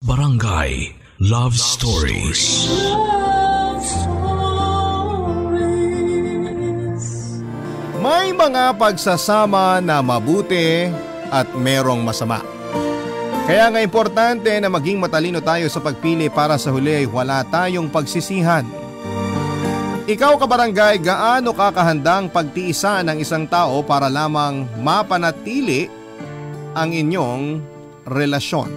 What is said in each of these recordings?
Barangay Love Stories. Love Stories. May mga pagsasama na mabuti at merong masama. Kaya nga importante na maging matalino tayo sa pagpili para sa huli ay wala tayong pagsisihan. Ikaw kabarangay, gaano ka kahandang pagtiisan ng isang tao para lamang mapanatili ang inyong relasyon?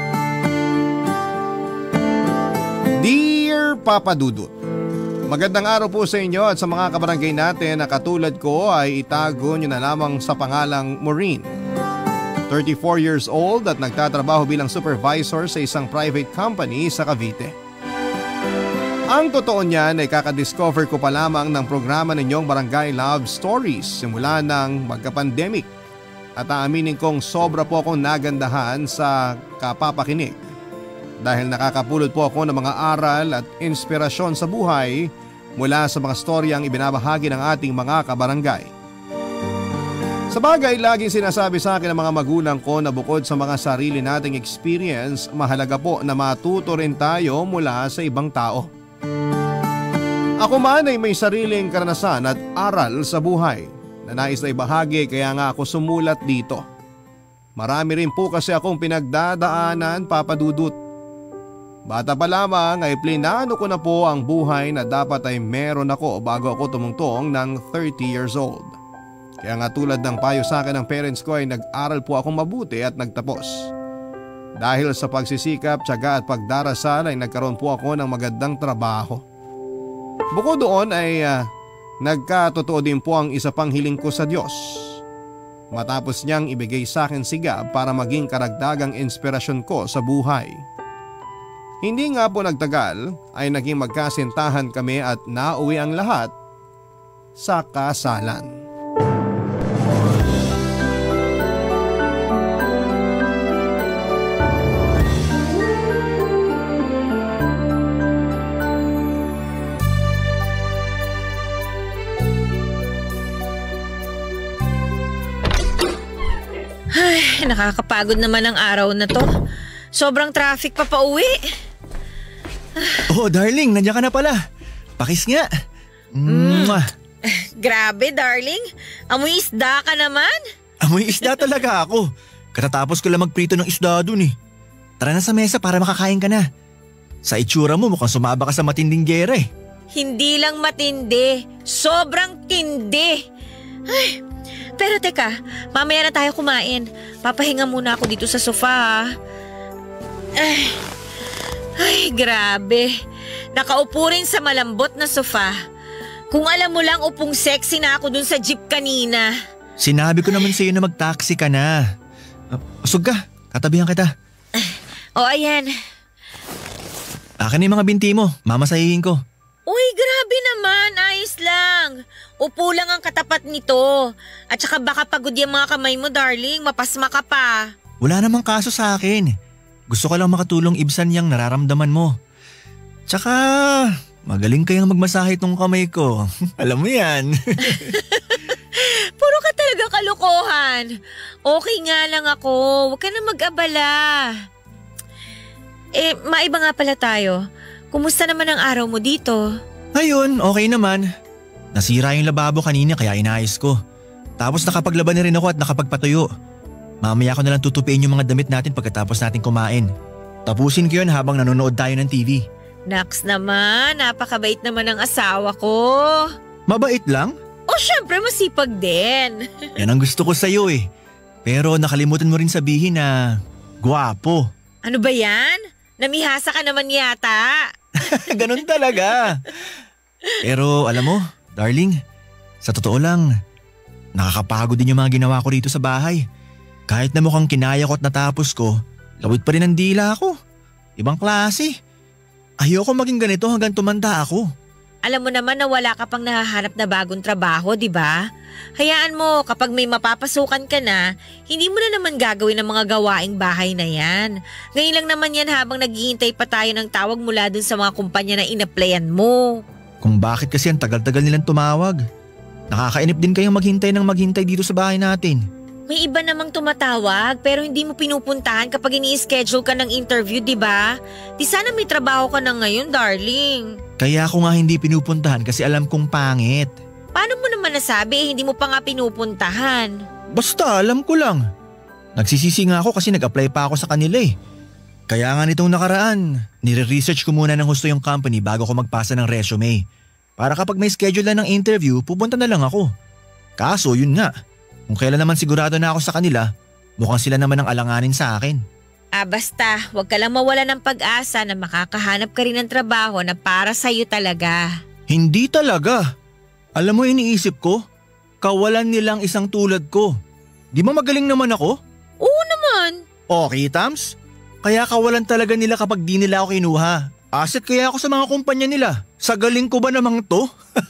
Dear Papa Dudut, magandang araw po sa inyo at sa mga kabarangay natin na katulad ko ay itago nyo na lamang sa pangalang Maureen. 34 years old at nagtatrabaho bilang supervisor sa isang private company sa Cavite. Ang totoo niyan ay kakadiscover ko pa lamang ng programa ninyong Barangay Love Stories simula ng magka-pandemic at aaminin kong sobra po akong nagandahan sa kapapakinig dahil nakakapulot po ako ng mga aral at inspirasyon sa buhay mula sa mga storyang ibinabahagi ng ating mga kabarangay. Sa bagay, laging sinasabi sa akin ng mga magulang ko na bukod sa mga sarili nating experience, mahalaga po na matuto rin tayo mula sa ibang tao. Ako man ay may sariling karanasan at aral sa buhay na nais na ibahagi kaya nga ako sumulat dito. Marami rin po kasi akong pinagdadaanan, Papa Dudut. Bata pa lamang ay plinano ko na po ang buhay na dapat ay meron ako bago ako tumungtong ng 30 years old. Kaya nga tulad ng payo sa akin ng parents ko ay nag-aral po akong mabuti at nagtapos. Dahil sa pagsisikap, tiyaga at pagdarasal ay nagkaroon po ako ng magandang trabaho. Bukod doon ay nagkatotoo din po ang isa pang hiling ko sa Diyos. Matapos niyang ibigay sa akin sigab para maging karagdagang inspirasyon ko sa buhay. Hindi nga po nagtagal ay naging magkasintahan kami at nauwi ang lahat sa kasalan. Ay, nakakapagod naman ang araw na to. Sobrang traffic pa pauwi. Oh, darling, nandiyan ka na pala. Pakis nga. Grabe, darling. Amoy isda ka naman. Amoy isda talaga ako. Katatapos ko lang magprito ng isda dun eh. Tara na sa mesa para makakain ka na. Sa itsura mo mukhang sumaba ka sa matinding gera eh. Hindi lang matindi. Sobrang tindi. Ay, pero teka, mamaya na tayo kumain. Papahinga muna ako dito sa sofa. Ay, grabe. Nakaupo rin sa malambot na sofa. Kung alam mo lang upong sexy na ako dun sa jeep kanina. Sinabi ko naman sa'yo na mag-taxi ka na. Usog ka, katabihan kita. Ayan. Akin na yung mga binti mo, mamasahihin ko. Uy, grabe naman, ayos lang. Upo lang ang katapat nito. At saka baka pagod yung mga kamay mo, darling. Mapasma ka pa. Wala namang kaso sa akin. Gusto ko lang makatulong ibsan yung nararamdaman mo. Tsaka, magaling kayang magmasahe itong kamay ko. Alam mo yan. Puro ka talaga kalokohan. Okay nga lang ako. Huwag ka na mag-abala. Maiba nga pala tayo. Kumusta naman ang araw mo dito? Ayun, okay naman. Nasira yung lababo kanina kaya inayos ko. Tapos nakapaglaban na rin ako at nakapagpatuyo. Mamaya ko na lang tutupiin yung mga damit natin pagkatapos natin kumain. Tapusin ko yun habang nanonood tayo ng TV. Naks naman, napakabait naman ang asawa ko. Mabait lang? Syempre masipag din. Yan ang gusto ko sa'yo eh. Pero nakalimutan mo rin sabihin na gwapo. Ano ba yan? Namihasa ka naman yata. Ganun talaga. Pero alam mo, darling, sa totoo lang, nakakapagod din yung mga ginawa ko rito sa bahay. Kahit na mukhang kinaya ko at natapos ko, lawit pa rin ang dila ko. Ibang klase. Ayoko maging ganito hanggang tumanda ako. Alam mo naman na wala ka pang nahahanap na bagong trabaho, di ba? Hayaan mo, kapag may mapapasukan ka na, hindi mo na naman gagawin ang mga gawaing bahay na yan. Ngayon lang naman yan habang naghihintay pa tayo ng tawag mula dun sa mga kumpanya na inaplayan mo. Kung bakit kasi ang tagal-tagal nilang tumawag. Nakakainip din kayong maghintay ng maghintay dito sa bahay natin. May iba namang tumatawag pero hindi mo pinupuntahan kapag ini-schedule ka ng interview, di ba? Di sana may trabaho ka na ngayon, darling. Kaya ako nga hindi pinupuntahan kasi alam kong pangit. Paano mo naman nasabi hindi mo pa nga pinupuntahan? Basta alam ko lang. Nagsisisi nga ako kasi nag-apply pa ako sa kanila eh. Kaya nga nitong nakaraan, nire-research ko muna ng gusto yung company bago ko magpasa ng resume. Para kapag may schedule na ng interview, pupunta na lang ako. Kaso yun nga, kung kailan naman sigurado na ako sa kanila, mukhang sila naman ang alanganin sa akin. Basta, huwag ka lang mawala ng pag-asa na makakahanap ka rin ng trabaho na para sa'yo talaga. Hindi talaga. Alam mo iniisip ko, kawalan nilang isang tulad ko. Di ba magaling naman ako? Oo naman. Okay, Tams? Kaya kawalan talaga nila kapag di nila ako kinuha. Asset kaya ako sa mga kumpanya nila. Sa galing ko ba namang to?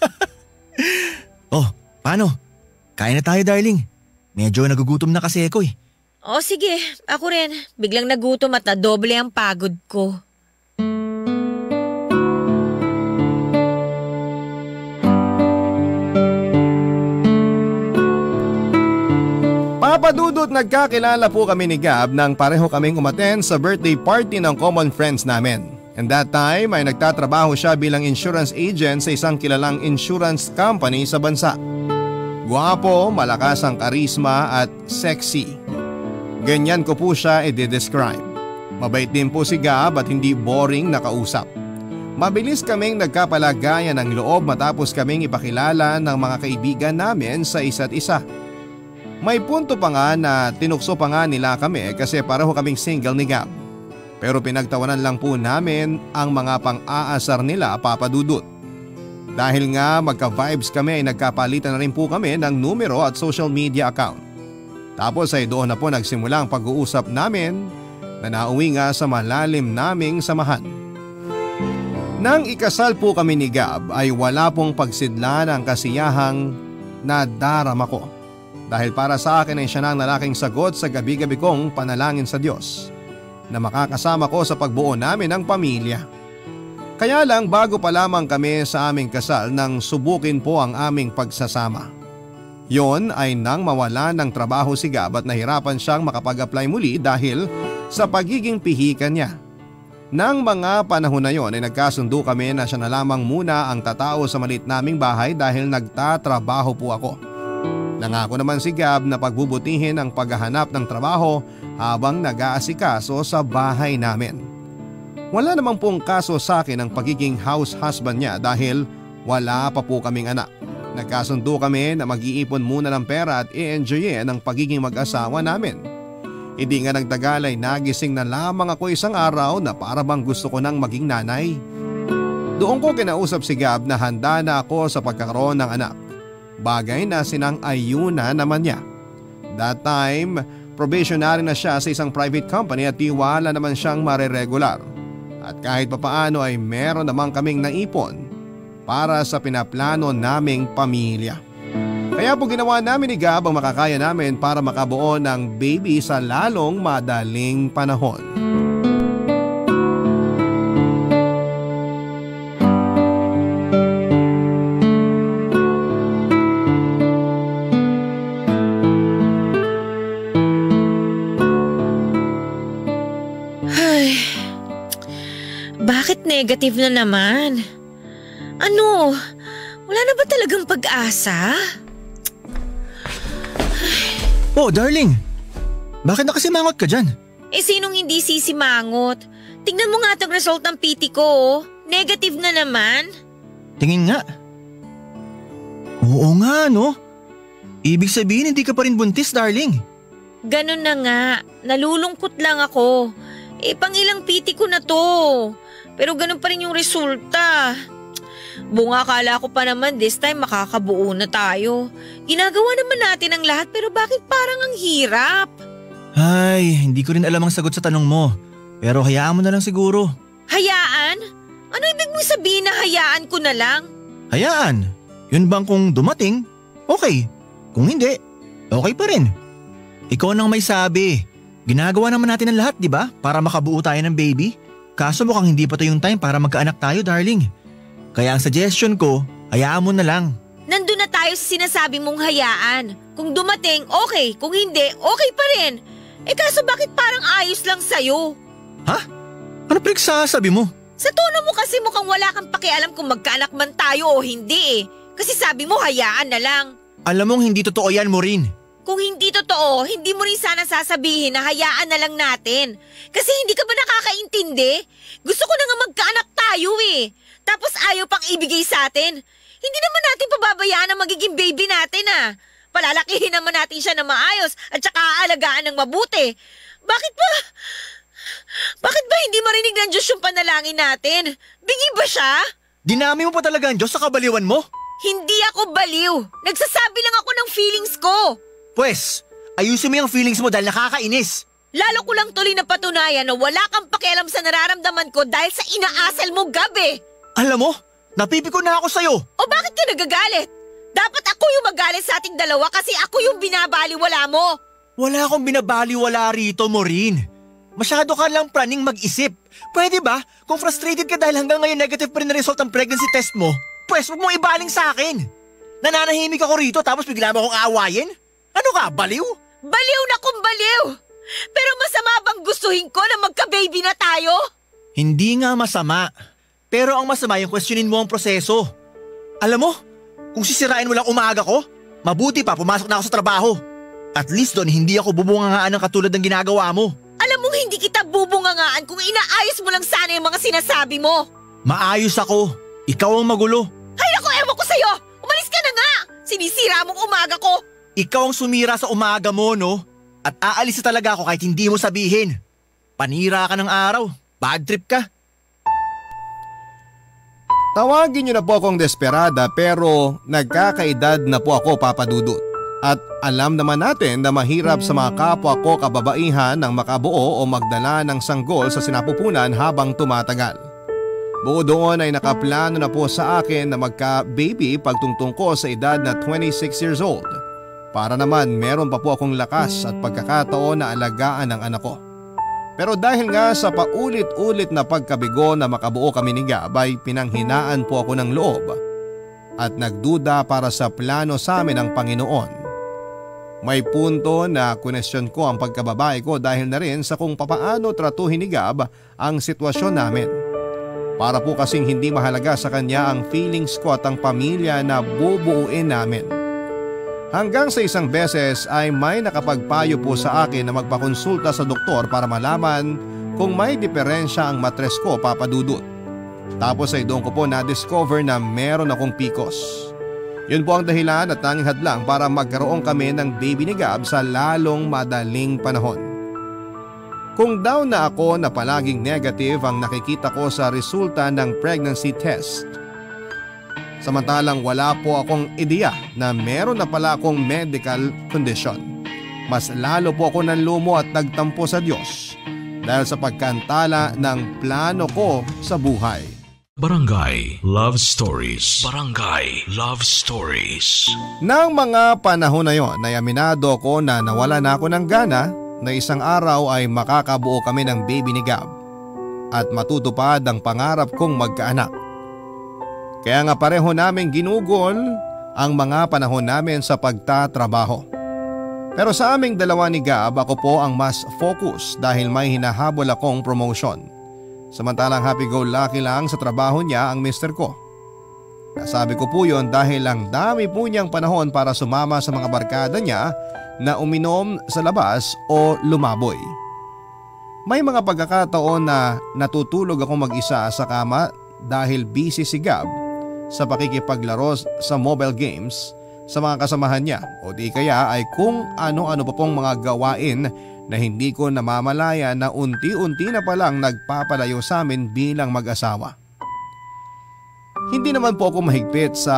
Oh, paano? Kain na tayo, darling. Medyo nagugutom na kasi ako eh. O sige, ako rin. Biglang nagutom at nadoble ang pagod ko. Papadudot nagkakilala po kami ni Gab nang pareho kaming umattend sa birthday party ng common friends namin. And that time ay nagtatrabaho siya bilang insurance agent sa isang kilalang insurance company sa bansa. Guwapo, malakas ang karisma at sexy. Ganyan ko po siya i-describe. Mabait din po si Gab at hindi boring na kausap. Mabilis kaming nagkapalagayan ng loob matapos kaming ipakilala ng mga kaibigan namin sa isa't isa. May punto pa nga na tinukso pa nga nila kami kasi pareho kaming single ni Gab. Pero pinagtawanan lang po namin ang mga pang-aasar nila, papadudot. Dahil nga magka-vibes kami ay nagkapalitan na rin po kami ng numero at social media account. Tapos ay doon na po nagsimula ang pag-uusap namin na nauwi nga sa malalim naming samahan. Nang ikasal po kami ni Gab ay wala pong pagsidlan ang kasiyahang nadarama ko. Dahil para sa akin ay siya na ang lalaking sagot sa gabi-gabi kong panalangin sa Diyos na makakasama ko sa pagbuo namin ng pamilya. Kaya lang bago pa lamang kami sa aming kasal nang subukin po ang aming pagsasama. Yon ay nang mawala ng trabaho si Gab at nahirapan siyang makapag-apply muli dahil sa pagiging pihikan niya. Nang mga panahon na yon ay nagkasundo kami na siya na lamang muna ang tatao sa maliit naming bahay dahil nagtatrabaho po ako. Nangako naman si Gab na pagbubutihin ang paghahanap ng trabaho habang nag-aasikaso sa bahay namin. Wala namang pong kaso sa akin ang pagiging house husband niya dahil wala pa po kaming anak. Nagkasundo kami na mag-iipon muna ng pera at i-enjoyin ang pagiging mag-asawa namin. Hindi nga nagtagal ay nagising na lamang ako isang araw na para bang gusto ko nang maging nanay. Doon ko kinausap si Gab na handa na ako sa pagkakaroon ng anak. Bagay na sinang-ayuna naman niya. That time, probationary na siya sa isang private company at tiwala naman siyang mareregular. At kahit papaano ay meron naman kaming naipon para sa pinaplano naming pamilya. Kaya po ginawa namin ni Gab ang makakaya namin para makabuo ng baby sa lalong madaling panahon. Bakit negative na naman? Ano? Wala na ba talagang pag-asa? Oh, darling. Bakit nakasimangot ka dyan? Sinong hindi sisimangot? Tingnan mo nga itong result ng PT ko, oh. Negative na naman. Tingin nga. Oo nga, no? Ibig sabihin hindi ka pa rin buntis, darling. Ganun na nga. Nalulungkot lang ako. Pangilang PT ko na to. Pero ganun pa rin yung resulta. Bunga, akala ko pa naman this time makakabuo na tayo. Ginagawa naman natin ang lahat pero bakit parang ang hirap? Ay, hindi ko rin alam ang sagot sa tanong mo. Pero hayaan mo na lang siguro. Hayaan? Ano ibig mong sabihin na hayaan ko na lang? Hayaan. Yun bang kung dumating, okay. Kung hindi, okay pa rin. Ikaw nang may sabi. Ginagawa naman natin ang lahat, di ba? Para makabuo tayo ng baby. Kaso mukhang hindi pa to yung time para magkaanak tayo, darling. Kaya ang suggestion ko, hayaan mo na lang. Nandun na tayo maayos sinasabi mong hayaan. Kung dumating, okay. Kung hindi, okay pa rin. Kaso bakit parang ayos lang sa'yo? Ha? Ano pinagsasabi mo? Sa tono mo kasi mukhang wala kang pakialam kung magkaanak man tayo o hindi Kasi sabi mo hayaan na lang. Alam mong hindi totoo yan, Maureen. Kung hindi totoo, hindi mo rin sana sasabihin na hayaan na lang natin. Kasi hindi ka ba nakakaintindi? Gusto ko na nga magkaanak tayo Tapos ayaw pang ibigay sa atin. Hindi naman natin pababayaan ang magiging baby natin Palalakihin naman natin siya na maayos at saka aalagaan ng mabuti. Bakit ba hindi marinig ng Diyos yung panalangin natin? Bingi ba siya? Dinami mo pa talaga ang Diyos sa kabaliwan mo? Hindi ako baliw. Nagsasabi lang ako ng feelings ko. Pwes, ayusin mo yung feelings mo dahil nakakainis. Lalo ko lang tuloy na patunayan na wala kang pakialam sa nararamdaman ko dahil sa inaasal mo gabi. Alam mo, napipiko na ako sa'yo. O bakit ka nagagalit? Dapat ako yung magalit sa ating dalawa kasi ako yung binabaliwala mo. Wala akong binabaliwala rito, Maureen. Masyado ka lang praning mag-isip. Pwede ba? Kung frustrated ka dahil hanggang ngayon negative pa rin na result ang pregnancy test mo, pwes huwag mong ibaling sa akin. Nananahimik ako rito tapos bigla mo akong aawayin? Ano ka, baliw? Baliw na kung baliw! Pero masama bang gustuhin ko na magka-baby na tayo? Hindi nga masama. Pero ang masama yung questionin mo ang proseso. Alam mo, kung sisirain mo lang umaga ko, mabuti pa pumasok na ako sa trabaho. At least doon hindi ako bubungangaan ng katulad ng ginagawa mo. Alam mong hindi kita bubungangaan kung inaayos mo lang sana yung mga sinasabi mo. Maayos ako. Ikaw ang magulo. Hay naku, ewan ko sa'yo! Umalis ka na nga! Sinisira mong umaga ko! Ikaw ang sumira sa umaga mo, no? At aalis na talaga ako kahit hindi mo sabihin. Panira ka ng araw. Bad trip ka. Tawagin niyo na po akong desperada pero nagkakaedad na po ako, Papa Dudut. At alam naman natin na mahirap sa mga kapwa ko kababaihan ng makabuo o magdala ng sanggol sa sinapupunan habang tumatagal. Bukod doon ay nakaplano na po sa akin na magka-baby pagtungtong ko sa edad na 26 years old. Para naman meron pa po akong lakas at pagkakataon na alagaan ang anak ko. Pero dahil nga sa paulit-ulit na pagkabigo na makabuo kami ni Gab ay pinanghinaan po ako ng loob at nagduda para sa plano sa amin ng Panginoon. May punto na kunesyon ko ang pagkababae ko dahil na rin sa kung papaano tratuhin ni Gab ang sitwasyon namin. Para po kasing hindi mahalaga sa kanya ang feelings ko at ang pamilya na bubuuin namin. Hanggang sa isang beses ay may nakapagpayo po sa akin na magpakonsulta sa doktor para malaman kung may diferensya ang matres ko, Papa Dudut. Tapos ay doon ko po na-discover na meron akong PCOS. Yun po ang dahilan at tanging hadlang para magkaroon kami ng baby ni Gab sa lalong madaling panahon. Kung daw na ako na palaging negative ang nakikita ko sa resulta ng pregnancy test. Samantalang wala po akong ideya na meron na pala akong medical condition. Mas lalo po ako nanlumo at nagtampo sa Diyos dahil sa pagkantala ng plano ko sa buhay. Barangay Love Stories. Barangay Love Stories. Nang mga panahon na yon ay aminado ko na nawala na ako ng gana na isang araw ay makakabuo kami ng baby ni Gab at matutupad ang pangarap kong magkaanak. Kaya nga pareho naming ginugol ang mga panahon namin sa pagtatrabaho. Pero sa aming dalawa ni Gab, ako po ang mas focus dahil may hinahabol akong promotion. Samantalang happy-go-lucky lang sa trabaho niya ang mister ko. Nasabi ko po yon dahil ang dami po niyang panahon para sumama sa mga barkada niya na uminom sa labas o lumaboy. May mga pagkakataon na natutulog ako mag-isa sa kama dahil busy si Gab sa pakikipaglaro sa mobile games sa mga kasamahan niya o di kaya ay kung ano-ano pa pong mga gawain na hindi ko namamalaya na unti-unti na palang nagpapalayo sa amin bilang mag-asawa. Hindi naman po ako mahigpit sa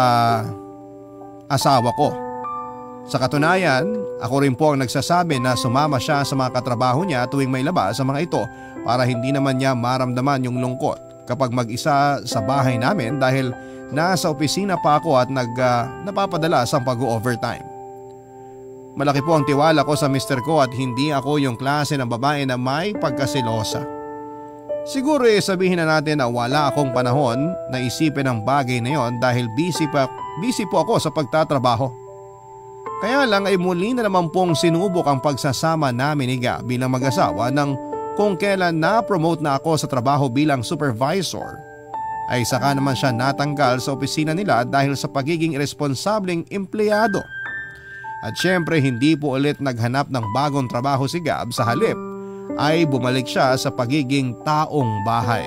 asawa ko. Sa katunayan, ako rin po ang nagsasabi na sumama siya sa mga katrabaho niya tuwing may labas sa mga ito para hindi naman niya maramdaman yung lungkot kapag mag-isa sa bahay namin dahil nasa opisina pa ako at napapadalas ang pag-overtime. Malaki po ang tiwala ko sa mister ko at hindi ako yung klase ng babae na may pagkasilosa. Siguro sabihin na natin na wala akong panahon na isipin ang bagay na yon dahil busy busy po ako sa pagtatrabaho. Kaya lang ay muli na naman pong sinubok ang pagsasama namin ni Gab bilang mag-asawa nang kung kailan na-promote na ako sa trabaho bilang supervisor ay saka naman siya natanggal sa opisina nila dahil sa pagiging irresponsableng empleyado. At syempre hindi po ulit naghanap ng bagong trabaho si Gab, sa halip ay bumalik siya sa pagiging taong bahay.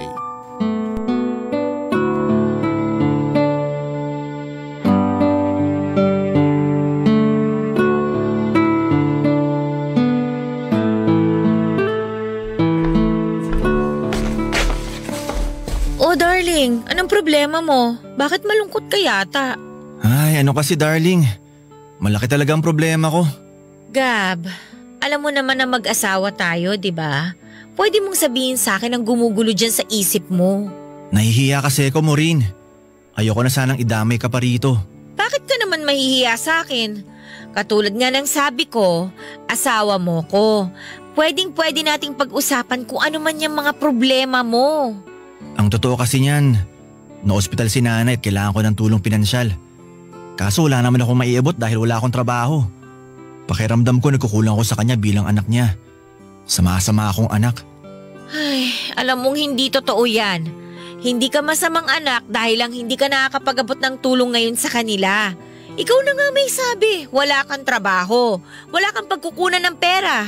Oh darling, anong problema mo? Bakit malungkot ka yata? Ay, ano kasi darling? Malaki talaga ang problema ko. Gab, alam mo naman na mag-asawa tayo, di ba? Pwede mong sabihin sa akin ang gumugulo dyan sa isip mo. Nahihiya kasi ako, Maureen. Ayoko na sanang idamay ka pa rito. Bakit ka naman mahihiya sa akin? Katulad nga ng sabi ko, asawa mo ko. Pwedeng-pwede nating pag-usapan kung ano man yung mga problema mo. Ang totoo kasi niyan, na-ospital si nanay at kailangan ko ng tulong pinansyal. Kaso wala naman akong maiabot dahil wala akong trabaho. Pakiramdam ko nagkukulang ako sa kanya bilang anak niya. Sama-sama akong anak. Ay, alam mong hindi totoo yan. Hindi ka masamang anak dahil lang hindi ka nakakapag-abot ng tulong ngayon sa kanila. Ikaw na nga may sabi, wala kang trabaho, wala kang pagkukunan ng pera.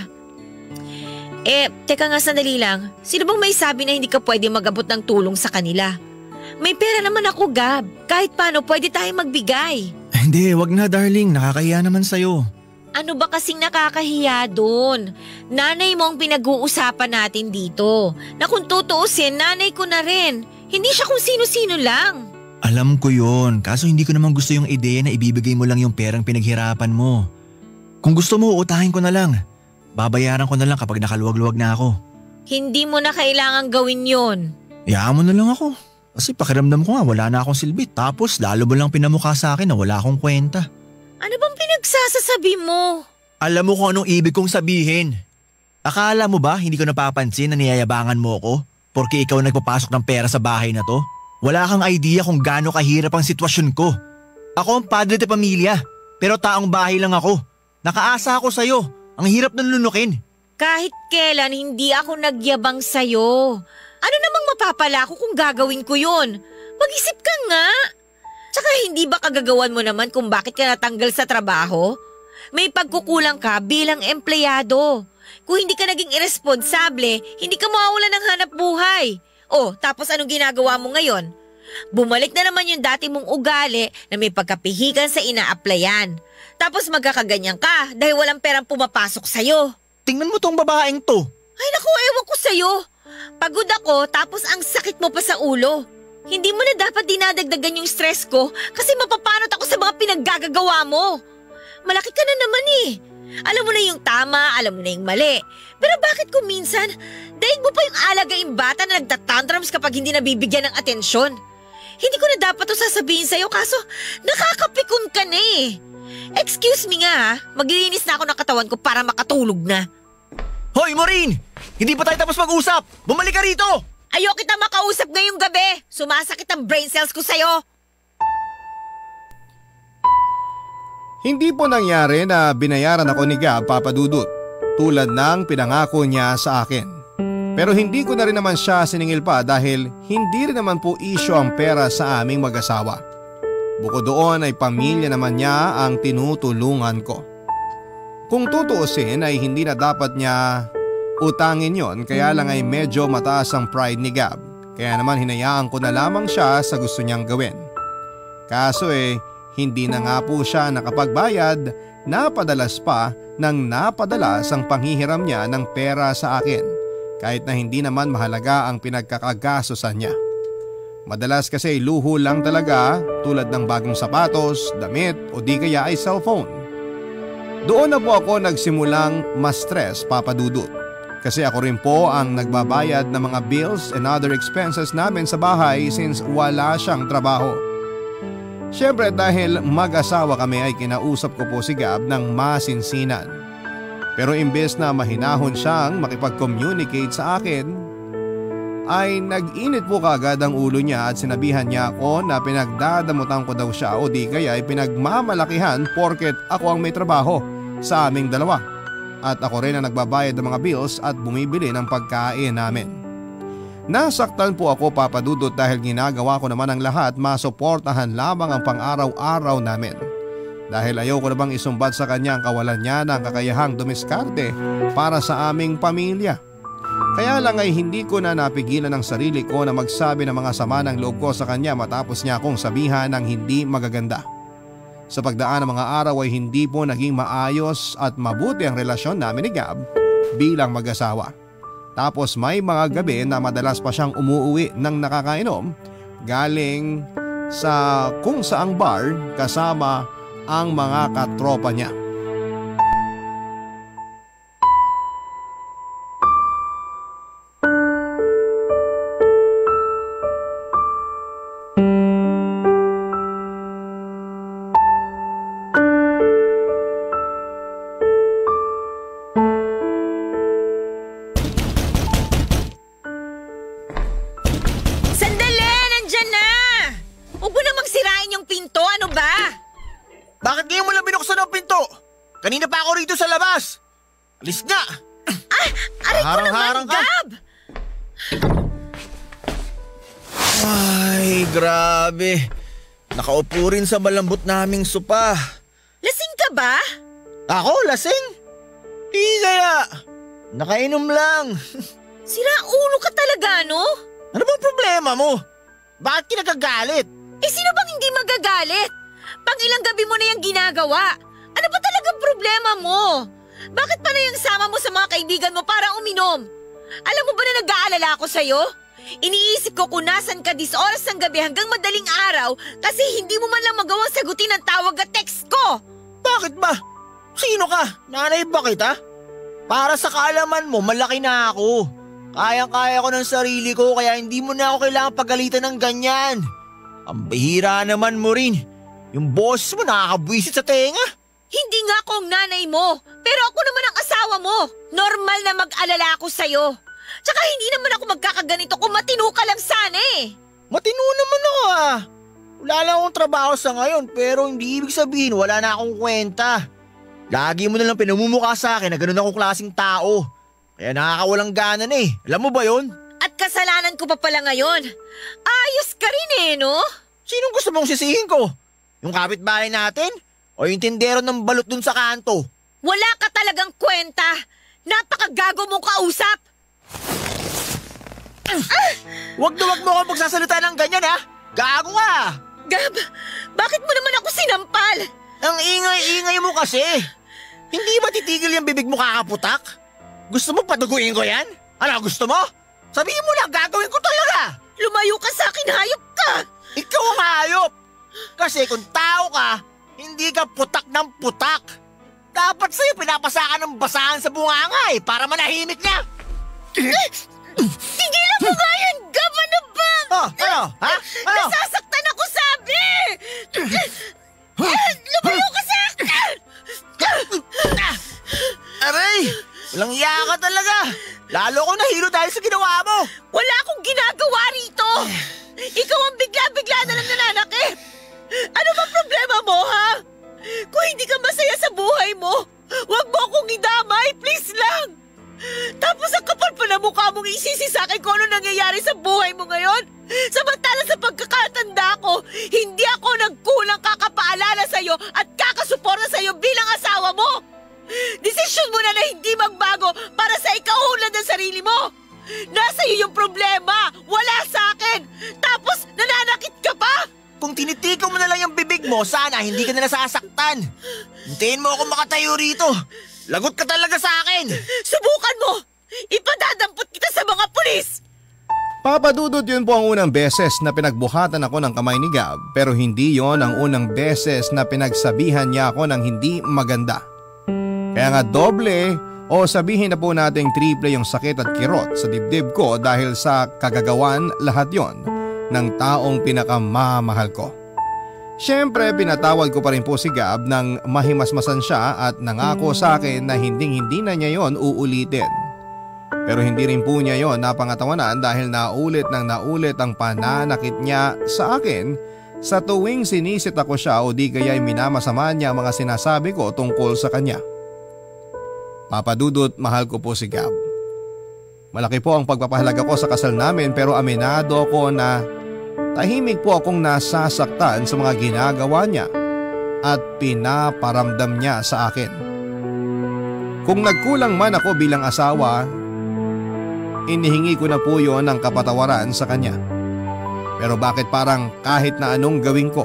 Teka nga sandali lang. Sino bang may sabi na hindi ka pwede mag-abot ng tulong sa kanila? May pera naman ako, Gab. Kahit paano pwede tayong magbigay. Hindi, wag na darling. Nakakahiya naman sa'yo. Ano ba kasing nakakahiya doon? Nanay mo ang pinag-uusapan natin dito. Na kung tutuusin, nanay ko na rin. Hindi siya kung sino-sino lang. Alam ko yun. Kaso hindi ko naman gusto yung ideya na ibibigay mo lang yung perang pinaghirapan mo. Kung gusto mo, uutahin ko na lang. Babayaran ko na lang kapag nakaluwag-luwag na ako. Hindi mo na kailangang gawin yon. Hayaan mo na lang ako. Kasi pakiramdam ko nga wala na akong silbi. Tapos lalo mo lang pinamukha sa akin na wala akong kwenta. Ano bang pinagsasasabi mo? Alam mo kung anong ibig kong sabihin. Akala mo ba hindi ko napapansin na niyayabangan mo ako? Porque ikaw nagpapasok ng pera sa bahay na to? Wala kang idea kung gaano kahirap ang sitwasyon ko. Ako ang padre de pamilya. Pero taong bahay lang ako. Nakaasa ako sa'yo. Ang hirap ng lunukin. Kahit kailan hindi ako nagyabang sa'yo. Ano namang mapapala ko kung gagawin ko yun? Mag-isip ka nga. Tsaka hindi ba kagagawan mo naman kung bakit ka natanggal sa trabaho? May pagkukulang ka bilang empleyado. Kung hindi ka naging irresponsable, hindi ka mawawalan ng hanap buhay. Oh, tapos anong ginagawa mo ngayon? Bumalik na naman yung dati mong ugali na may pagkapihikan sa ina-applyan. Tapos magkakaganyan ka dahil walang perang pumapasok sa'yo. Tingnan mo tong babaeng to. Ay naku, ewan ko sa'yo. Pagod ako tapos ang sakit mo pa sa ulo. Hindi mo na dapat dinadagdagan yung stress ko kasi mapapanot ako sa mga pinaggagawa mo. Malaki ka na naman eh. Alam mo na yung tama, alam mo na yung mali. Pero bakit kung minsan, daig mo pa yung alagaing bata na nagtatantrums kapag hindi nabibigyan ng atensyon? Hindi ko na dapat to sasabihin sa'yo kaso nakakapikon ka na eh. Excuse me nga ha, maglilinis na ako ng katawan ko para makatulog na. Hoy Maureen! Hindi pa tayo tapos mag-usap! Bumalik ka rito! Ayoko kita makausap ngayong gabi. Sumasakit ang brain cells ko sa'yo. Hindi po nangyari na binayaran ako ni Gab, Papa Dudut, tulad ng pinangako niya sa akin. Pero hindi ko na rin naman siya siningil pa dahil hindi rin naman po isyo ang pera sa aming mag-asawa. Bukod doon ay pamilya naman niya ang tinutulungan ko. Kung tutuusin ay hindi na dapat niya utangin yon, kaya lang ay medyo mataas ang pride ni Gab. Kaya naman hinayaan ko na lamang siya sa gusto niyang gawin. Kaso hindi na nga po siya nakapagbayad, napadalas pa nang napadalas ang panghihiram niya ng pera sa akin kahit na hindi naman mahalaga ang pinagkakagastosan niya. Madalas kasi luho lang talaga tulad ng bagong sapatos, damit o di kaya ay cellphone. Doon na po ako nagsimulang ma-stress, Papa Dudut. Kasi ako rin po ang nagbabayad ng mga bills and other expenses namin sa bahay since wala siyang trabaho. Siyempre dahil mag-asawa kami ay kinausap ko po si Gab ng masinsinan. Pero imbes na mahinahon siyang makipag-communicate sa akin, ay nag-init po kaagad ang ulo niya at sinabihan niya ako na pinagdadamutan ko daw siya o di kaya ay pinagmamalakihan porket ako ang may trabaho sa aming dalawa at ako rin ang nagbabayad ng mga bills at bumibili ng pagkain namin. Nasaktan po ako, Papa Dudut, dahil ginagawa ko naman ang lahat masuportahan lamang ang pang-araw-araw namin. Dahil ayaw ko na bang isumbat sa kanya ang kawalan niya ng kakayahang dumiskarte para sa aming pamilya. Kaya lang ay hindi ko na napigilan ang sarili ko na magsabi ng mga sama ng loob ko sa kanya matapos niya akong sabihan ng hindi magaganda. Sa pagdaan ng mga araw ay hindi po naging maayos at mabuti ang relasyon namin ni Gab bilang mag-asawa. Tapos may mga gabi na madalas pa siyang umuuwi ng nakakainom galing sa kung saang bar kasama ang mga katropa niya. Kanina pa ako rito sa labas. Alis nga. Aray ko naman, Gab! Ay, grabe. Nakaupo rin sa malambot naming sopa. Lasing ka ba? Ako, lasing? Di kaya. Nakainom lang. Sira ulo ka talaga, no? Ano bang problema mo? Bakit kinagagalit? Sino bang hindi magagalit? Pang ilang gabi mo na yung ginagawa. Ano ba talagang problema mo? Bakit pa na yung sama mo sa mga kaibigan mo para uminom? Alam mo ba na nag-aalala ako sa'yo? Iniisip ko kung nasan ka 10 oras ng gabi hanggang madaling araw kasi hindi mo man lang magawang sagutin ang tawag at text ko. Bakit ba? Sino ka? Nanay ba kita? Para sa kaalaman mo, malaki na ako. Kayang-kaya ko ng sarili ko kaya hindi mo na ako kailangan pagalitan ng ganyan. Ang bihira naman mo rin. Yung boss mo nakakabwisit sa tenga. Hindi nga akong nanay mo, pero ako naman ang asawa mo. Normal na mag-alala ako sa'yo. Tsaka hindi naman ako magkakaganito kung matino ka lang sana eh. Matino naman ako ah. Wala lang akong trabaho sa ngayon pero hindi ibig sabihin wala na akong kwenta. Lagi mo nalang pinamumukha sa akin na ganun akong klaseng tao. Kaya nakakawalang gana na eh. Alam mo ba yon? At kasalanan ko pa pala ngayon. Ayos ka rin eh, no? Sinong gusto mong sisihin ko? Yung kapitbahay natin? O yung tindero ng balot dun sa kanto? Wala ka talagang kwenta. Napakagago mong kausap. Huwag na huwag mo akong magsasalita ng ganyan ha. Gago ka. Gab, bakit mo naman ako sinampal? Ang ingay-ingay mo kasi. Hindi ba titigil yung bibig mo kakaputak? Gusto mo paduguin ko yan? Ano gusto mo? Sabihin mo lang, gagawin ko talaga. Lumayo ka sa akin, hayop ka. Ikaw ang hayop. Kasi kung tao ka, hindi ka putak ng putak. Dapat sa'yo pinapasakan ng basahan sa bunganga para manahimik niya. Tigilan mo nga yan, Gab, ano ba? Ano? Ha? Ano? Nasasaktan ako, sabi! Lumayo ka sa akin! Aray! Walang iya ka talaga. Lalo ko nahilo dahil sa ginawa mo. Wala akong ginagawa rito. Ikaw ang bigla-bigla na lang nananakit. Ano ba problema mo, ha? Kung hindi ka masaya sa buhay mo, huwag mo akong idamay, please lang. Tapos ang kapal pa na mukha mong isisi sa akin kung ano nangyayari sa buhay mo ngayon. Samantala sa pagkakatanda ko, hindi ako nagkulang kakapaalala sa'yo at kakasuporta sa'yo bilang asawa mo. Desisyon mo na hindi magbago para sa ikaunlad ng sarili mo. Nasa iyo yung problema, wala sa akin. Tapos nananakit ka pa? Kung tinitikaw mo na lang yung bibig mo, sana hindi ka na nasasaktan. Hintayin mo ako makatayo rito. Lagot ka talaga sa akin. Subukan mo. Ipadadampot kita sa mga pulis. Papa Dudut, yun po ang unang beses na pinagbuhatan ako ng kamay ni Gab, pero hindi yon ang unang beses na pinagsabihan niya ako ng hindi maganda. Kaya nga doble o sabihin na po nating triple yung sakit at kirot sa dibdib ko dahil sa kagagawan lahat yon ng taong pinakamamahal ko. Siyempre pinatawad ko pa rin po si Gab nang mahimasmasan siya at nangako sa akin na hindi na niya yon uulitin. Pero hindi rin po niya yon napangatawanan dahil naulit ang pananakit niya sa akin sa tuwing sinisit ako siya o di kaya minamasama niya ang mga sinasabi ko tungkol sa kanya. Papa Dudut, mahal ko po si Gab. Malaki po ang pagpapahalaga ko sa kasal namin pero aminado ako na tahimik po akong nasasaktan sa mga ginagawa niya at pinaparamdam niya sa akin. Kung nagkulang man ako bilang asawa, inihingi ko na po yon ng kapatawaran sa kanya. Pero bakit parang kahit na anong gawin ko,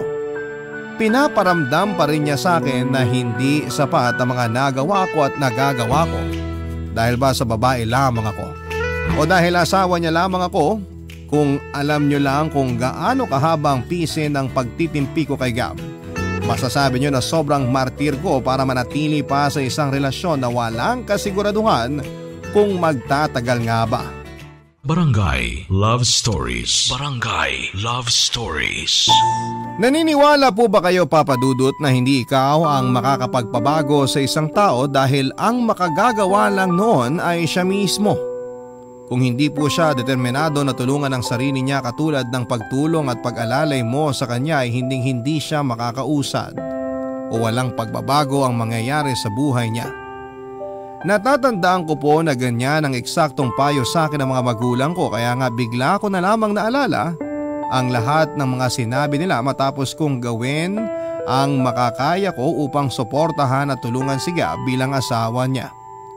pinaparamdam pa rin niya sa akin na hindi sapat ang mga nagawa ko at nagagawa ko dahil ba sa babae lamang ako? O dahil asawa niya lamang ako? Kung alam niyo lang kung gaano kahabang pisin ang pagtitimpi ko kay Gab, masasabi niyo na sobrang martir ko para manatili pa sa isang relasyon na walang kasiguraduhan kung magtatagal nga ba. Barangay Love Stories. Barangay Love Stories. Naniniwala po ba kayo, Papa Dudut, na hindi ikaw ang makakapagpabago sa isang tao dahil ang makagagawa lang noon ay siya mismo? Kung hindi po siya determinado na tulungan ang sarili niya katulad ng pagtulong at pag-alalay mo sa kanya ay hindi siya makakausad o walang pagbabago ang mangyayari sa buhay niya. Natatandaan ko po na ganyan ang eksaktong payo sa akin ng mga magulang ko kaya nga bigla ko na lamang naalala ang lahat ng mga sinabi nila matapos kong gawin ang makakaya ko upang suportahan at tulungan si Gab bilang asawa niya.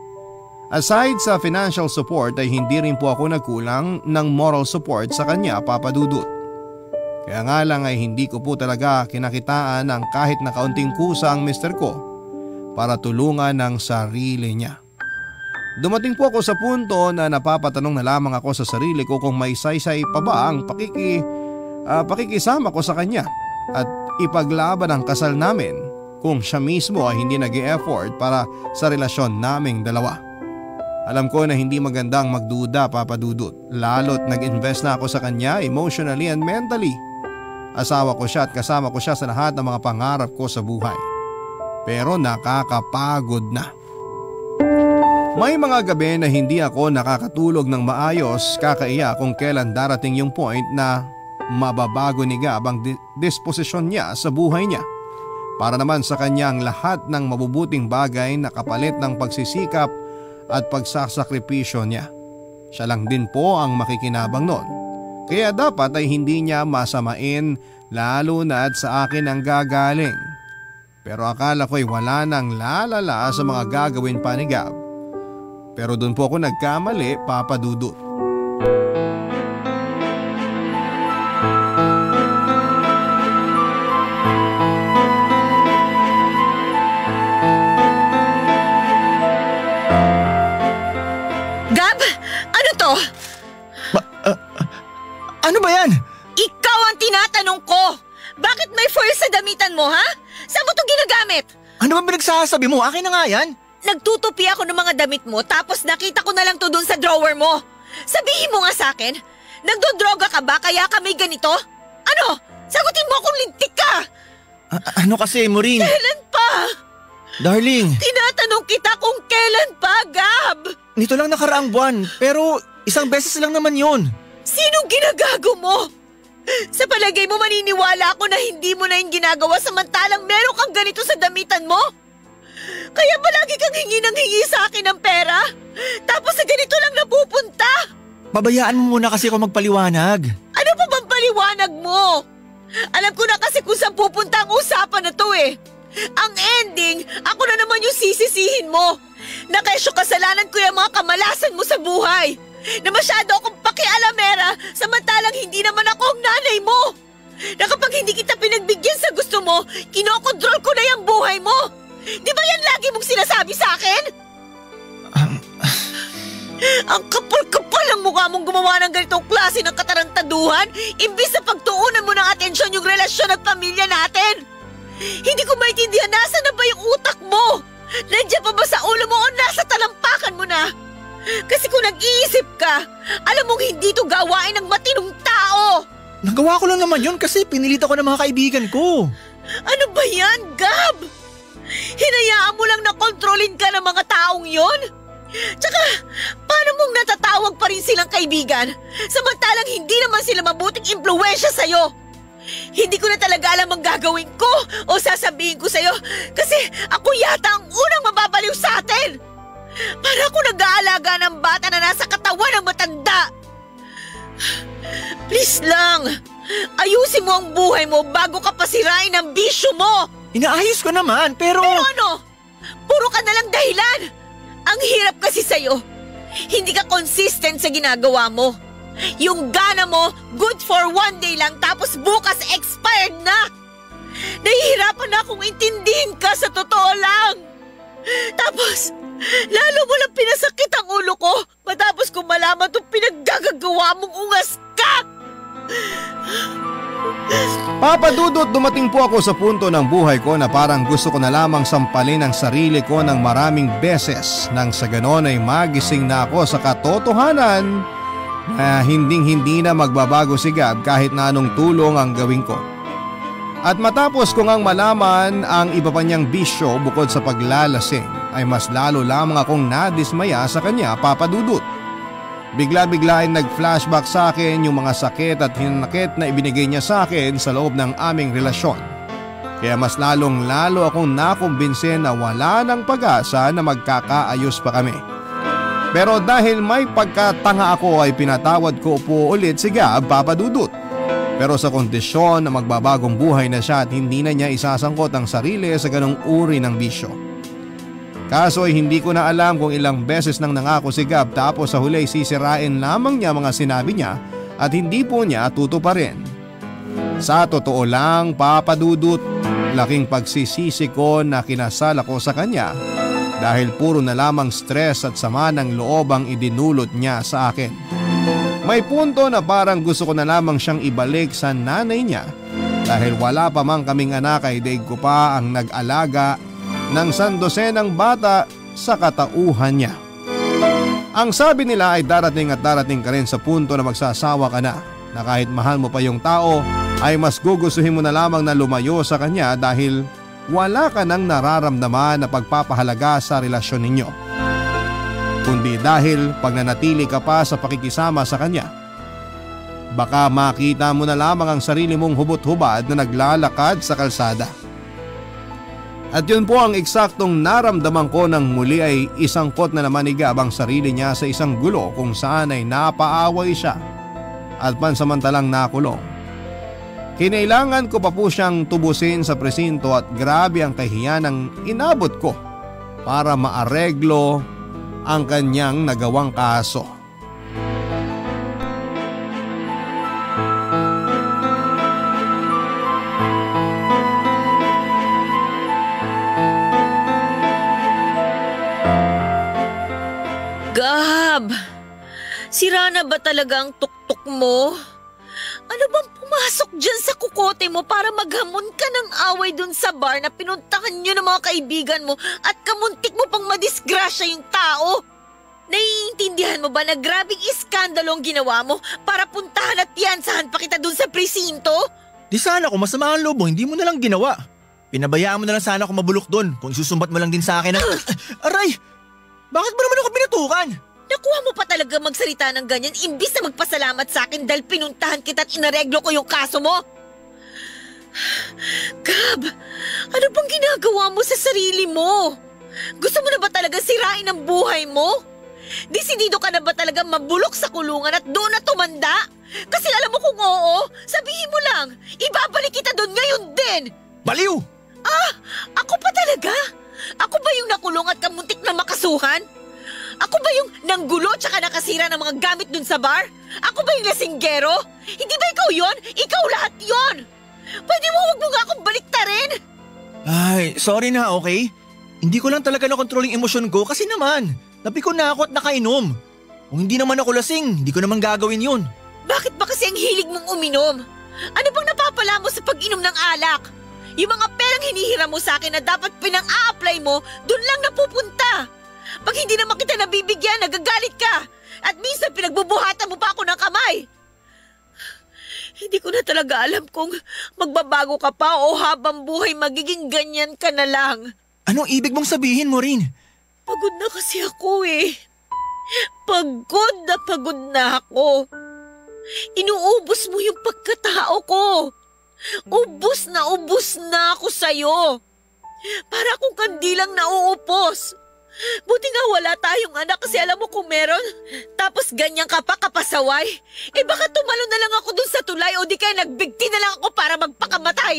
Aside sa financial support ay hindi rin po ako nagkulang ng moral support sa kanya, Papa Dudut. Kaya nga lang ay hindi ko po talaga kinakitaan ng kahit na kaunting kusa ang mister ko para tulungan ang sarili niya. Dumating po ako sa punto na napapatanong na lamang ako sa sarili ko kung may saysay pa ba ang pakikisama ko sa kanya at ipaglaban ang kasal namin kung siya mismo ay hindi nag-e-effort para sa relasyon naming dalawa. Alam ko na hindi magandang magduda, Papa Dudut, lalo't nag-invest na ako sa kanya emotionally and mentally. Asawa ko siya at kasama ko siya sa lahat ng mga pangarap ko sa buhay. Pero nakakapagod na. May mga gabi na hindi ako nakakatulog ng maayos, kakaiya kung kailan darating yung point na mababago ni Gab ang disposisyon niya sa buhay niya. Para naman sa kanya ang lahat ng mabubuting bagay na kapalit ng pagsisikap at pagsasakripisyo niya. Siya lang din po ang makikinabang noon. Kaya dapat ay hindi niya masamain lalo na at sa akin ang gagaling. Pero akala ko'y wala nang lalala sa mga gagawin pa ni Gab. Pero doon po ako nagkamali, Papa Dudut. Ano ba yan? Ikaw ang tinatanong ko! Bakit may foil sa damitan mo, ha? Saan mo ito ginagamit? Ano ba pinagsasabi mo? Akin na nga yan. Nagtutupi ako ng mga damit mo tapos nakita ko na lang to doon sa drawer mo. Sabihin mo nga sa akin, nagdodroga ka ba kaya ka may ganito? Ano? Sagutin mo kung lintik ka! Ano kasi, Maureen? Kailan pa? Darling. Tinatanong kita kung kailan pa, Gab! Nito lang nakaraang buwan, pero isang beses lang naman yun. Sinong ginagago mo? Sa palagay mo maniniwala ako na hindi mo na yung ginagawa samantalang meron kang ganito sa damitan mo? Kaya palagi kang hingi ng hingi sa akin ng pera? Tapos sa ganito lang napupunta? Pabayaan mo muna kasi ako magpaliwanag. Ano pa bang paliwanag mo? Alam ko na kasi kung saan pupunta ang usapan na to eh. Ang ending, ako na naman yung sisisihin mo. Na kesyo kasalanan ko yung mga kamalasan mo sa buhay. Na masyado akong pakialamera samantalang hindi naman ako ang nanay mo. Na kapag hindi kita pinagbigyan sa gusto mo, kinokontrol ko na yung buhay mo. Di ba yan lagi mong sinasabi sa akin? Ang kapal-kapal ang mukha mong gumawa ng ganitong klase ng katarantaduhan imbis na pagtuunan mo ng atensyon yung relasyon at pamilya natin. Hindi ko maintindihan nasa na ba yung utak mo? Nandiyan pa ba sa ulo mo o nasa talampakan mo na? Kasi kung nag-iisip ka, alam mong hindi to gawain ng matinong tao. Nagawa ko lang naman yun kasi pinilit ako ng mga kaibigan ko. Ano ba yan, Gab? Hinayaan mo lang na kontrolin ka ng mga taong yon? Tsaka, paano mong natatawag pa rin silang kaibigan? Samantalang hindi naman sila mabuting impluwensya sa'yo. Hindi ko na talaga alam ang gagawin ko o sasabihin ko sa'yo kasi ako yata ang unang mababaliw sa atin. Para ako nag-aalaga ng bata na nasa katawan ng matanda. Please lang, ayusin mo ang buhay mo bago ka pasirain ang bisyo mo. Inaayos ko naman, pero... Pero ano? Puro ka na lang dahilan. Ang hirap kasi sa'yo. Hindi ka consistent sa ginagawa mo. Yung gana mo, good for one day lang tapos bukas expired na. Nahihirapan na akong intindihin ka sa totoo lang. Tapos, lalo mo lang pinasakit ang ulo ko matapos kong malaman itong pinaggagawa mong ungas ka. Papa Dudut, dumating po ako sa punto ng buhay ko na parang gusto ko na lamang sampalin ang sarili ko ng maraming beses nang sa ganon ay magising na ako sa katotohanan na hindi na magbabago si Gab kahit na anong tulong ang gawin ko. At matapos ko ngang malaman ang iba pa niyang bisyo bukod sa paglalasing ay mas lalo lamang akong nadismaya sa kanya, Papa Dudut. Bigla-bigla ay nag-flashback sa akin yung mga sakit at hinanakit na ibinigay niya sa akin sa loob ng aming relasyon. Kaya mas lalong-lalo akong nakumbinsin na wala ng pag-asa na magkakaayos pa kami. Pero dahil may pagkatanga ako ay pinatawad ko po ulit si Gab, Papa Dudut. Pero sa kondisyon na magbabagong buhay na siya at hindi na niya isasangkot ang sarili sa ganong uri ng bisyo. Kaso ay hindi ko na alam kung ilang beses nang nangako si Gab tapos sa huli sisirain lamang niya mga sinabi niya at hindi po niya tutuparin. Sa totoo lang, Papa Dudut, laking pagsisisi ko na kinasal ako sa kanya dahil puro na lamang stress at sama ng loob ang idinulot niya sa akin. May punto na parang gusto ko na lamang siyang ibalik sa nanay niya dahil wala pa mang kaming anak ay daig ko pa ang nag-alaga ng sandosenang bata sa katauhan niya. Ang sabi nila ay darating at darating ka rin sa punto na magsasawa ka na kahit mahal mo pa yung tao ay mas gugustuhin mo na lamang na lumayo sa kanya dahil wala ka nang nararamdaman na pagpapahalaga sa relasyon ninyo. Kundi dahil pag nanatili ka pa sa pakikisama sa kanya, baka makita mo na lamang ang sarili mong hubot-hubad na naglalakad sa kalsada. At yun po ang eksaktong naramdaman ko nang muli ay isangkot na naman ni Gab ang sarili niya sa isang gulo kung saan ay napaaway siya at pansamantalang nakulong. Kinailangan ko pa po siyang tubusin sa presinto at grabe ang kahiyan ng inabot ko para maareglo ang kanyang nagawang kaso. Gab, sira na ba talaga ang tuktok mo? Ano bang pumasok dyan sa kukote mo para maghamon ka ng away dun sa bar na pinuntahan nyo ng mga kaibigan mo at kamuntik mo pang madisgrasya yung tao? Naiintindihan mo ba na grabing iskandalo ang ginawa mo para puntahan at piyansahan pa kita dun sa presinto? Di sana kung masama ang loob mo, hindi mo na lang ginawa. Pinabayaan mo na lang sana ako mabulok doon kung susumbat mo lang din sa akin na... Aray! Bakit mo naman ako binatukan? Nakuha mo pa talaga magsalita ng ganyan imbis na magpasalamat sa akin dahil pinuntahan kita at inareglo ko yung kaso mo? Gab, ano bang ginagawa mo sa sarili mo? Gusto mo na ba talaga sirain ang buhay mo? Desidido ka na ba talaga mabulok sa kulungan at doon na tumanda? Kasi alam mo kung oo, sabihin mo lang, ibabalik kita doon ngayon din. Baliw! Ah, ako pa talaga? Ako ba yung nakulong at kamuntik na makasuhan? Ako ba yung nanggulo tsaka nakasira ng mga gamit dun sa bar? Ako ba yung lasinggero? Hindi ba ikaw yon? Ikaw lahat yon! Pwede mo huwag mo nga akong baliktarin? Ay, sorry na, okay? Hindi ko lang talaga nakontrol yung emosyon ko kasi naman, napiko na ako at nakainom. Kung hindi naman ako lasing, hindi ko naman gagawin yun. Bakit ba kasi ang hilig mong uminom? Ano bang napapala mo sa pag-inom ng alak? Yung mga perang hinihiram mo sa akin na dapat pinang-a-apply mo, dun lang napupunta. Pag hindi naman kita nabibigyan, nagagalit ka. At minsan pinagbubuhatan mo pa ako ng kamay. Hindi ko na talaga alam kung magbabago ka pa o habang buhay magiging ganyan ka na lang. Anong ibig mong sabihin mo rin? Pagod na kasi ako eh. Pagod na ako. Inuubos mo yung pagkatao ko. Ubus na ako sa'yo. Para akong kandilang nauupos. Buti nga wala tayong anak kasi alam mo kung meron. Tapos ganyan ka pa kapasaway. Baka tumalo na lang ako dun sa tulay o di kaya nagbigti na lang ako para magpakamatay.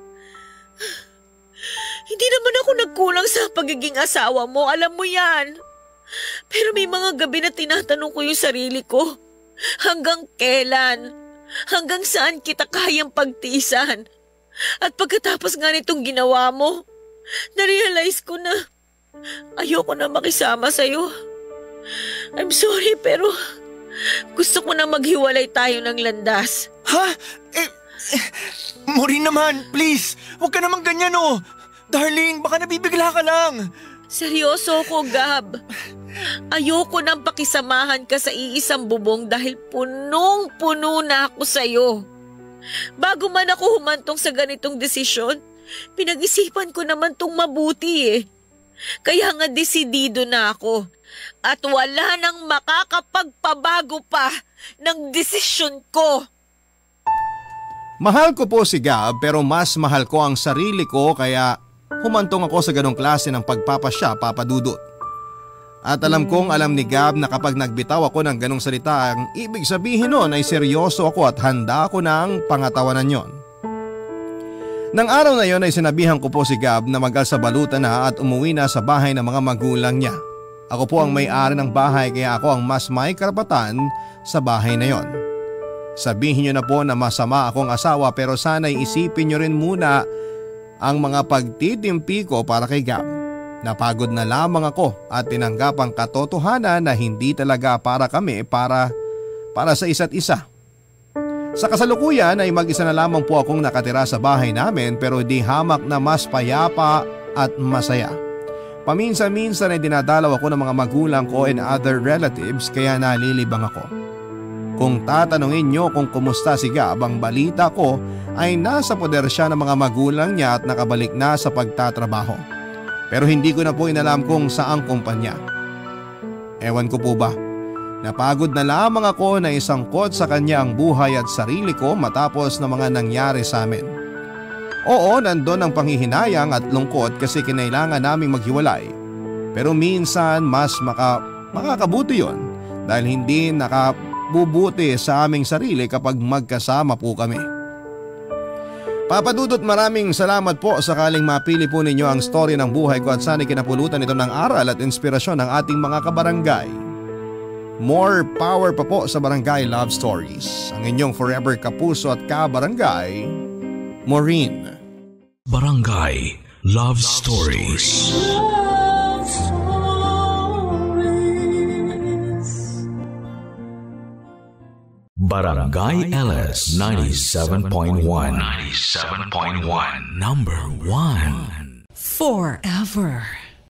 Hindi naman ako nagkulang sa pagiging asawa mo, alam mo yan. Pero may mga gabi na tinatanong ko yung sarili ko. Hanggang kailan? Hanggang saan kita kayang pagtiisan? At pagkatapos nga nitong ginawa mo, narealize ko na ayoko na makisama sa'yo. I'm sorry pero gusto ko na maghiwalay tayo ng landas. Ha? Maureen naman, please. Huwag ka naman ganyan oh. Darling, baka nabibigla ka lang. Seryoso ko, Gab. Ayoko nang pakisamahan ka sa iisang bubong dahil punong-puno na ako sa'yo. Bago man ako humantong sa ganitong desisyon, pinag-isipan ko naman tong mabuti eh. Kaya nga desidido na ako at wala nang makakapagpabago pa ng desisyon ko. Mahal ko po si Gab pero mas mahal ko ang sarili ko kaya humantong ako sa ganong klase ng pagpapasya, Papa Dudut. At alam kong alam ni Gab na kapag nagbitaw ako ng ganong salita, ang ibig sabihin nun ay seryoso ako at handa ako ng pangatawanan yon. Nang araw na yon ay sinabihan ko po si Gab na mag-alsabalutan na at umuwi na sa bahay ng mga magulang niya. Ako po ang may-ari ng bahay kaya ako ang mas may karapatan sa bahay na yon. Sabihin niyo na po na masama akong asawa pero sana'y isipin niyo rin muna ang mga pagtitimpi ko para kay Gab. Napagod na lamang ako at tinanggap ang katotohanan na hindi talaga para kami para sa isa't isa. Sa kasalukuyan ay mag-isa na lamang po akong nakatira sa bahay namin pero di hamak na mas payapa at masaya. Paminsan-minsan ay dinadalaw ako ng mga magulang ko and other relatives kaya nalilibang ako. Kung tatanungin nyo kung kumusta si Gab, ang balita ko ay nasa poder siya ng mga magulang niya at nakabalik na sa pagtatrabaho. Pero hindi ko na po inalam kung saang kumpanya. Ewan ko po ba? Napagod na lamang ako na isangkot sa kanya ang buhay at sarili ko matapos na mga nangyari sa amin. Oo, nandun ang panghihinayang at lungkot kasi kinailangan naming maghiwalay. Pero minsan mas makakabuti yon dahil hindi nakabubuti sa aming sarili kapag magkasama po kami. Papa Dudut, maraming salamat po sakaling mapili po ninyo ang story ng buhay ko at sana'y kinapulutan ito ng aral at inspirasyon ng ating mga kabarangay. More power pa po sa Barangay Love Stories. Ang inyong forever kapuso at kabarangay, Maureen. Barangay Love Stories. Love Stories. Barangay LS 97.1. 97.1. Number 1. Forever.